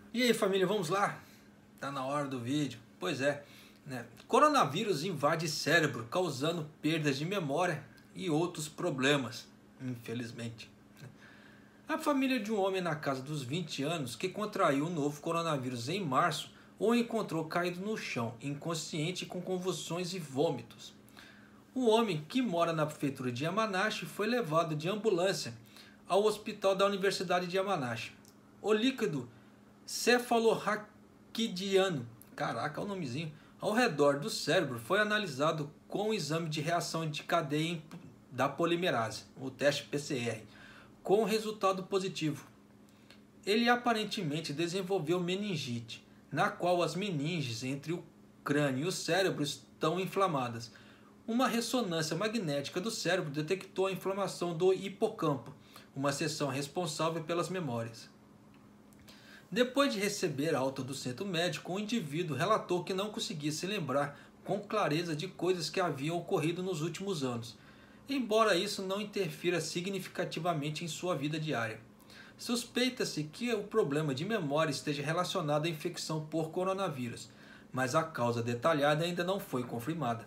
E aí, família, vamos lá? Tá na hora do vídeo. Pois é, né? Coronavírus invade cérebro, causando perdas de memória e outros problemas, infelizmente. A família de um homem na casa dos 20 anos que contraiu o novo coronavírus em março o encontrou caído no chão, inconsciente com convulsões e vômitos. O homem, que mora na prefeitura de Yamanashi, foi levado de ambulância ao hospital da Universidade de Yamanashi. O líquido cefalorraquidiano, caraca, é o nomezinho, ao redor do cérebro foi analisado com o exame de reação de cadeia da polimerase, o teste PCR, com resultado positivo. Ele aparentemente desenvolveu meningite, na qual as meninges entre o crânio e o cérebro estão inflamadas. Uma ressonância magnética do cérebro detectou a inflamação do hipocampo, uma seção responsável pelas memórias. Depois de receber a alta do centro médico, o indivíduo relatou que não conseguia se lembrar com clareza de coisas que haviam ocorrido nos últimos anos, embora isso não interfira significativamente em sua vida diária. Suspeita-se que o problema de memória esteja relacionado à infecção por coronavírus, mas a causa detalhada ainda não foi confirmada.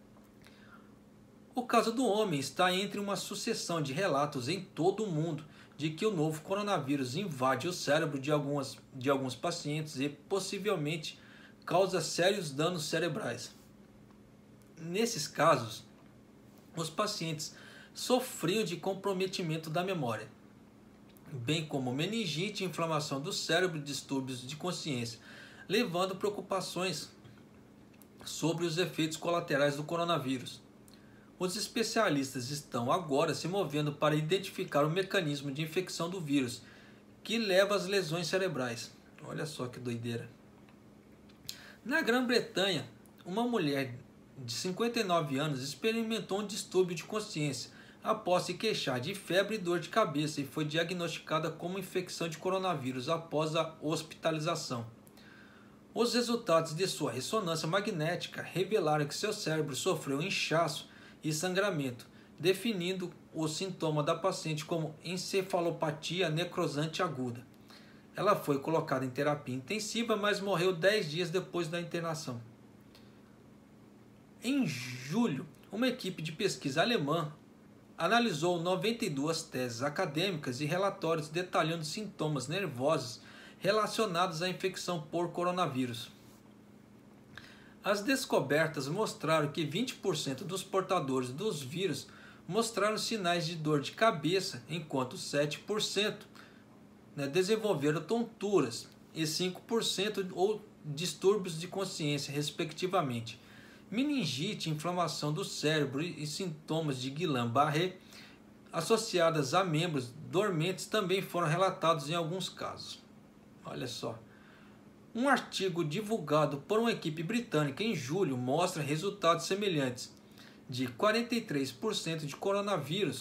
O caso do homem está entre uma sucessão de relatos em todo o mundo de que o novo coronavírus invade o cérebro de alguns pacientes e possivelmente causa sérios danos cerebrais. Nesses casos, os pacientes sofriam de comprometimento da memória, bem como meningite, inflamação do cérebro e distúrbios de consciência, levando preocupações sobre os efeitos colaterais do coronavírus. Os especialistas estão agora se movendo para identificar o mecanismo de infecção do vírus que leva às lesões cerebrais. Olha só que doideira. Na Grã-Bretanha, uma mulher de 59 anos experimentou um distúrbio de consciência após se queixar de febre e dor de cabeça e foi diagnosticada como infecção de coronavírus após a hospitalização. Os resultados de sua ressonância magnética revelaram que seu cérebro sofreu inchaço e sangramento, definindo o sintoma da paciente como encefalopatia necrosante aguda. Ela foi colocada em terapia intensiva, mas morreu 10 dias depois da internação. Em julho, uma equipe de pesquisa alemã analisou 92 teses acadêmicas e relatórios detalhando sintomas nervosos relacionados à infecção por coronavírus. As descobertas mostraram que 20% dos portadores dos vírus mostraram sinais de dor de cabeça, enquanto 7% desenvolveram tonturas e 5% ou distúrbios de consciência, respectivamente. Meningite, inflamação do cérebro e sintomas de Guillain-Barré associadas a membros dormentes também foram relatados em alguns casos. Olha só. Um artigo divulgado por uma equipe britânica em julho mostra resultados semelhantes de 43% de coronavírus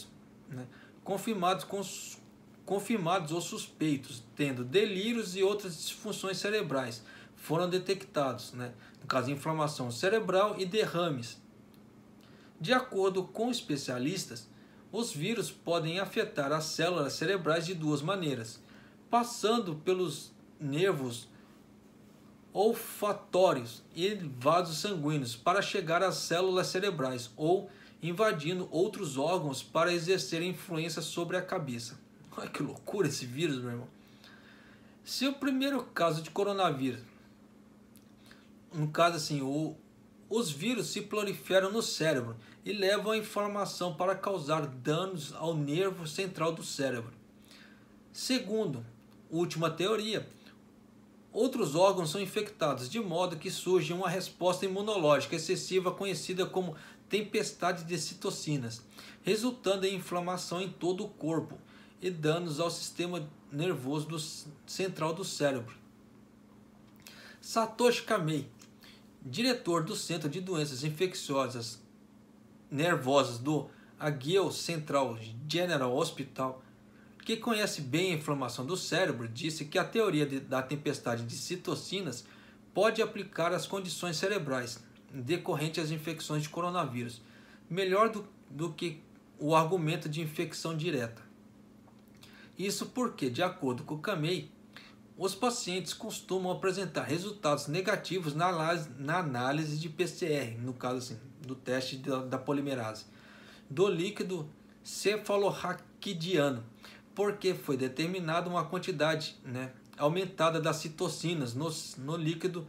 confirmados ou suspeitos, tendo delírios e outras disfunções cerebrais foram detectados, no caso inflamação cerebral e derrames. De acordo com especialistas, os vírus podem afetar as células cerebrais de duas maneiras, passando pelos nervos olfatórios e vasos sanguíneos para chegar às células cerebrais ou invadindo outros órgãos para exercer influência sobre a cabeça. Olha que loucura esse vírus, meu irmão. Se o primeiro caso de coronavírus, no caso assim, os vírus se proliferam no cérebro e levam a informação para causar danos ao nervo central do cérebro. Segundo a última teoria, outros órgãos são infectados, de modo que surge uma resposta imunológica excessiva conhecida como tempestade de citocinas, resultando em inflamação em todo o corpo e danos ao sistema nervoso central do cérebro. Satoshi Kamei, diretor do Centro de Doenças Infecciosas Nervosas do Aguel Central General Hospital, que conhece bem a inflamação do cérebro, disse que a teoria da tempestade de citocinas pode aplicar às condições cerebrais decorrentes às infecções de coronavírus, melhor do que o argumento de infecção direta. Isso porque, de acordo com Kamei, os pacientes costumam apresentar resultados negativos na análise de PCR, no caso assim, do teste da polimerase, do líquido cefalorraquidiano, porque foi determinada uma quantidade, aumentada das citocinas no líquido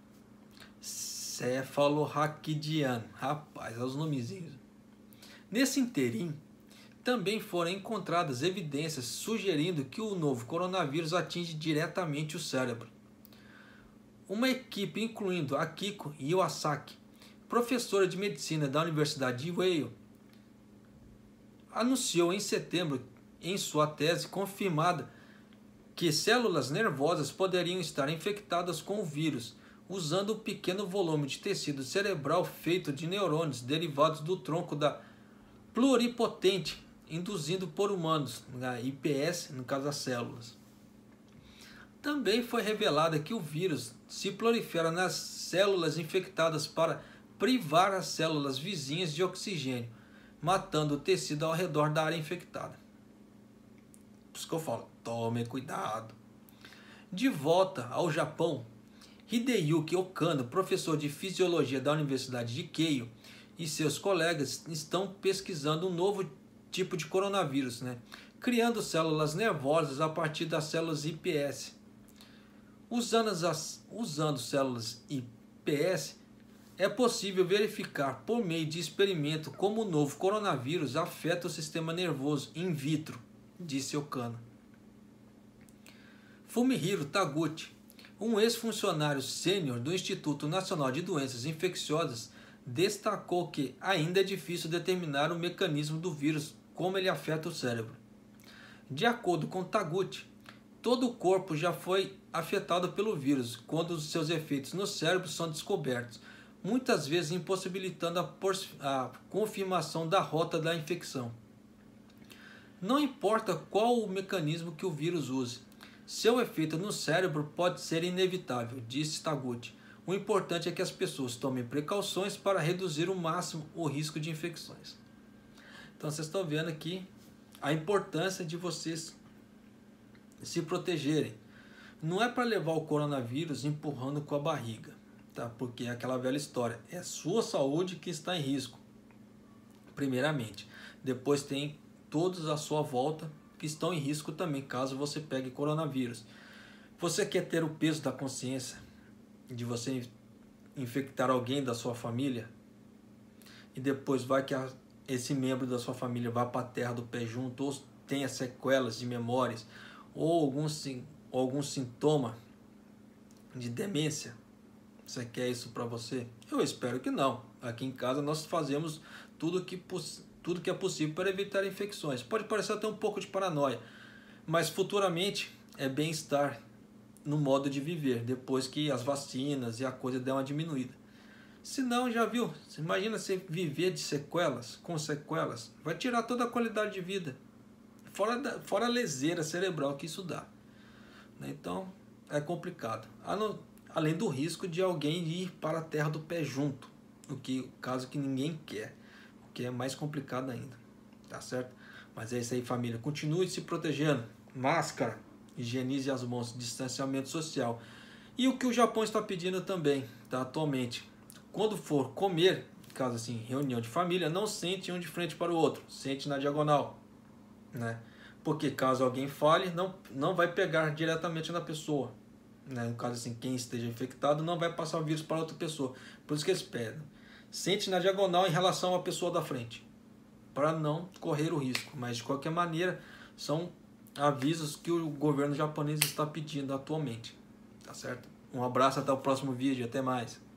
cefalorraquidiano. Rapaz, olha os nomezinhos. Nesse interim, também foram encontradas evidências sugerindo que o novo coronavírus atinge diretamente o cérebro. Uma equipe incluindo Akiko Iwasaki, professora de medicina da Universidade de Yale, anunciou em setembro em sua tese confirmada que células nervosas poderiam estar infectadas com o vírus, usando o pequeno volume de tecido cerebral feito de neurônios derivados do tronco da pluripotente induzido por humanos, na IPS, no caso das células. Também foi revelado que o vírus se prolifera nas células infectadas para privar as células vizinhas de oxigênio, matando o tecido ao redor da área infectada. Por isso que eu falo, tome cuidado. De volta ao Japão, Hideyuki Okano, professor de fisiologia da Universidade de Keio, e seus colegas estão pesquisando um novo tipo de coronavírus, criando células nervosas a partir das células IPS. Usando células IPS, é possível verificar por meio de experimento como o novo coronavírus afeta o sistema nervoso in vitro, disse Okano. Fumihiro Taguchi, um ex-funcionário sênior do Instituto Nacional de Doenças Infecciosas, destacou que ainda é difícil determinar o mecanismo do vírus, como ele afeta o cérebro. De acordo com Taguchi, todo o corpo já foi afetado pelo vírus quando os seus efeitos no cérebro são descobertos, muitas vezes impossibilitando a confirmação da rota da infecção. Não importa qual o mecanismo que o vírus use, seu efeito no cérebro pode ser inevitável, disse Taguchi. O importante é que as pessoas tomem precauções para reduzir ao máximo o risco de infecções. Então vocês estão vendo aqui a importância de vocês se protegerem. Não é para levar o coronavírus empurrando com a barriga, tá? Porque é aquela velha história, é a sua saúde que está em risco, primeiramente. Depois tem todos à sua volta que estão em risco também, caso você pegue coronavírus. Você quer ter o peso da consciência de você infectar alguém da sua família e depois vai que esse membro da sua família vá para a terra do pé junto, ou tenha sequelas de memórias, ou algum sintoma de demência? Você quer isso para você? Eu espero que não. Aqui em casa nós fazemos tudo que é possível para evitar infecções. Pode parecer até um pouco de paranoia, mas futuramente é bem-estar no modo de viver, depois que as vacinas e a coisa der uma diminuída. Se não, já viu? Você imagina você viver de sequelas, com sequelas, vai tirar toda a qualidade de vida, fora a leseira cerebral que isso dá. Então, é complicado. Além do risco de alguém ir para a terra do pé junto, caso que ninguém quer, o que é mais complicado ainda, tá certo? Mas é isso aí, família. Continue se protegendo. Máscara, higienize as mãos, distanciamento social. E o que o Japão está pedindo também, tá, atualmente, quando for comer, caso assim, reunião de família, não sente um de frente para o outro, sente na diagonal, Porque caso alguém fale, não vai pegar diretamente na pessoa, No caso assim, quem esteja infectado não vai passar o vírus para outra pessoa. Por isso que eles pedem, sente na diagonal em relação à pessoa da frente, para não correr o risco. Mas de qualquer maneira, são avisos que o governo japonês está pedindo atualmente, tá certo? Um abraço, até o próximo vídeo, até mais.